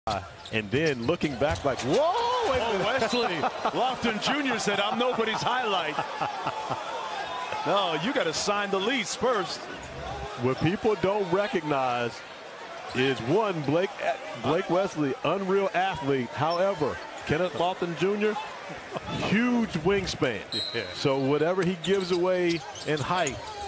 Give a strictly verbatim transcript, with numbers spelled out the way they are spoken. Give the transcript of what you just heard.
And then looking back like, whoa! Oh, Wesley. Lofton Junior said, I'm nobody's highlight. No, you got to sign the lease first. What people don't recognize is, one, Blake, Blake Wesley, unreal athlete. However, Kenneth Lofton Junior, huge wingspan. Yeah. So whatever he gives away in height,